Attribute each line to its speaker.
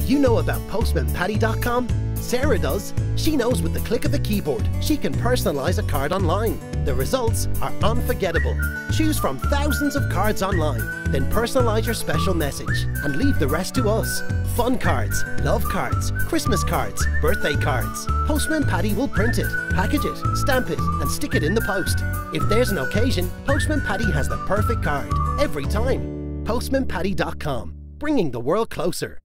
Speaker 1: You know about PostmanPaddy.com? Sarah does. She knows with the click of a keyboard, she can personalize a card online. The results are unforgettable. Choose from thousands of cards online, then personalize your special message and leave the rest to us. Fun cards, love cards, Christmas cards, birthday cards. Postman Paddy will print it, package it, stamp it and stick it in the post. If there's an occasion, Postman Paddy has the perfect card every time. PostmanPaddy.com, bringing the world closer.